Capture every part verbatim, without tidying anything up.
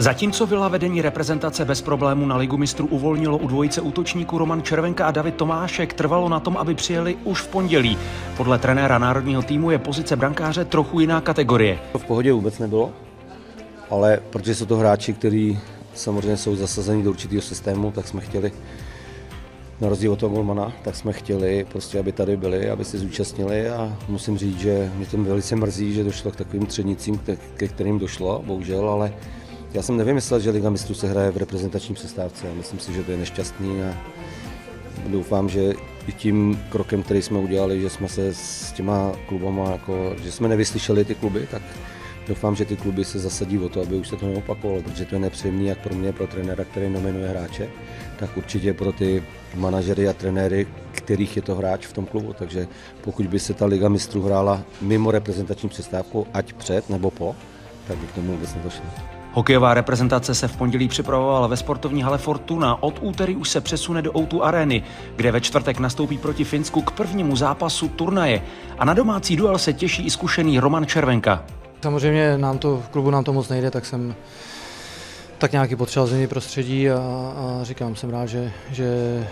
Zatímco Villa vedení reprezentace bez problémů na Ligu mistrů uvolnilo u dvojice útočníků Roman Červenka a David Tomášek, trvalo na tom, aby přijeli už v pondělí. Podle trenéra národního týmu je pozice brankáře trochu jiná kategorie. To v pohodě vůbec nebylo, ale protože jsou to hráči, kteří samozřejmě jsou zasazení do určitého systému, tak jsme chtěli, na rozdíl od toho golmana, tak jsme chtěli prostě, aby tady byli, aby se zúčastnili, a musím říct, že mě to velice mrzí, že došlo k takovým třenicím, ke kterým došlo, bohužel, ale já jsem nevymyslel, že Liga mistrů se hraje v reprezentační přestávce. Myslím si, že to je nešťastný, a doufám, že i tím krokem, který jsme udělali, že jsme se s těma klubama, jako, že jsme nevyslyšeli ty kluby, tak doufám, že ty kluby se zasadí o to, aby už se to neopakovalo, protože to je nepříjemné jak pro mě, pro trenéra, který nominuje hráče, tak určitě pro ty manažery a trenéry, kterých je to hráč v tom klubu. Takže pokud by se ta Liga mistrů hrála mimo reprezentační přestávku, ať před nebo po, tak by k tomu vůbec nedošlo. Hokejová reprezentace se v pondělí připravovala ve sportovní hale Fortuna. Od úterý už se přesune do O dva Areny, kde ve čtvrtek nastoupí proti Finsku k prvnímu zápasu turnaje. A na domácí duel se těší i zkušený Roman Červenka. Samozřejmě nám to, v klubu nám to moc nejde, tak jsem tak nějaký potřeboval změnit prostředí a, a říkám, jsem rád, že, že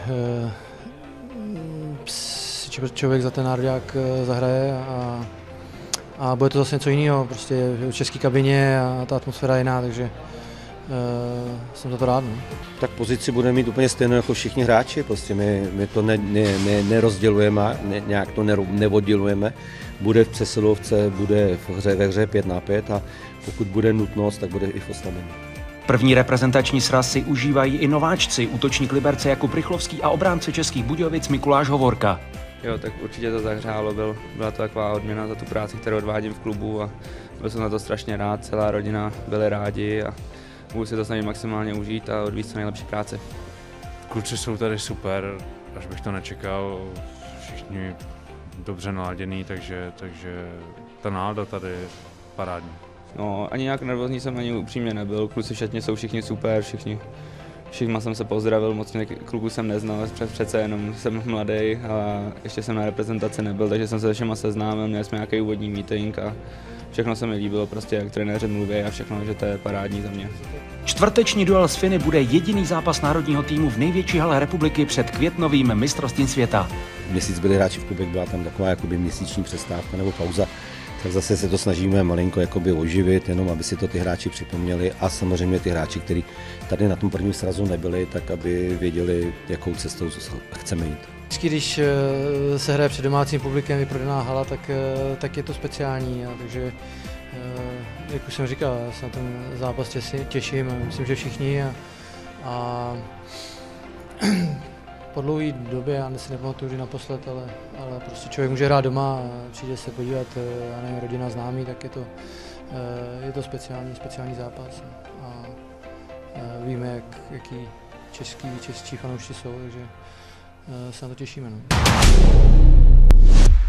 si člověk za ten národák zahraje a, a bude to zase něco jiného, prostě v české kabině a ta atmosféra je jiná, takže uh, jsem za to rád. No. Tak pozici budeme mít úplně stejnou jako všichni hráči, prostě my, my to ne, ne, ne, nerozdělujeme, ne, nějak to neoddělujeme. Bude v přesilovce, bude v hře, ve hře pět na pět, a pokud bude nutnost, tak bude i v oslabení. První reprezentační sraz si užívají i nováčci, útočník Liberce Jakub Rychlovský a obránce Českých Budějovic Mikuláš Hovorka. Jo, tak určitě to zahřálo, byl, byla to taková odměna za tu práci, kterou odvádím v klubu, a byl jsem na to strašně rád, celá rodina byli rádi a můžu si to snažit maximálně užít a odvíct co nejlepší práce. Kluci jsou tady super, až bych to nečekal, všichni dobře naladěný, takže, takže ta nálada tady je parádní. No, ani nějak nervózní jsem ani upřímně nebyl, kluci v šatně jsou všichni super, všichni, všichni jsem se pozdravil, moc kluků jsem neznal, přece jenom jsem mladý a ještě jsem na reprezentaci nebyl, takže jsem se se všema seznámil, měli jsme nějaký úvodní meeting a všechno se mi líbilo, prostě jak trenéři mluví a všechno, že to je parádní za mě. Čtvrteční duel s Finy bude jediný zápas národního týmu v největší hale republiky před květnovým mistrovstvím světa. Měsíc byli hráči v klubech, byla tam taková jakoby měsíční přestávka nebo pauza, tak zase se to snažíme malinko jakoby oživit, jenom aby si to ty hráči připomněli, a samozřejmě ty hráči, kteří tady na tom prvním srazu nebyli, tak aby věděli, jakou cestou chceme jít. Vždycky, když se hraje před domácím publikem, vyprodaná hala, tak, tak je to speciální, a takže, jak už jsem říkal, já se na ten zápas těším, myslím, že všichni, a, a po dlouhé době, já si nepamatuju, kdy naposled, ale, ale prostě člověk může hrát doma a přijde se podívat, já nevím, rodina známý, tak je to, je to speciální, speciální zápas, a, a víme, jak, jaký český, český fanoušci jsou, takže se na to těšíme. No.